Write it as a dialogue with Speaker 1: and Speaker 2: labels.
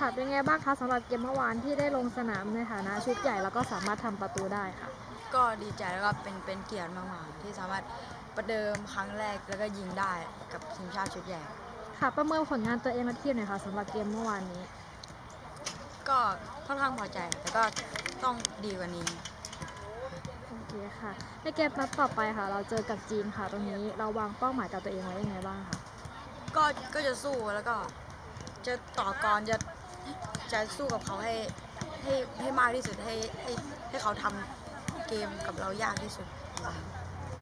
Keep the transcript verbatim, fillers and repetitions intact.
Speaker 1: ค่ะเป็นไงบ้างคะสำหรับเกมเมื่อวานที่ได้ลงสนามในฐานะชุดใหญ่แล้วก็สามารถทำประตูได้ค่ะ
Speaker 2: ก็ดีใจแล้วก็เป็นเป็นเกียรติมากๆที่สามารถประเดิมครั้งแรกแล้วก็ยิงได้กับทีมชาติชุดใหญ่
Speaker 1: ค่ะประเมินผลงานตัวเองและทีมหน่อยค่ะสำหรับเกมเมื่อวานนี้
Speaker 2: ก็ค่อนข้างพอใจแต่ก็ต้องดีกว่านี้
Speaker 1: โอเคค่ะในเกมนัดต่อไปค่ะเราเจอกับจีนค่ะตรงนี้เราวางเป้าหมายกับตัวเองไว้ยังไงบ้างคะ
Speaker 2: ก็ก็จะสู้แล้วก็จะต่อกรจะจะสู้กับเขาให้ให้ให้มากที่สุดให้ให้ให้เขาทำเกมกับเรายากที่สุด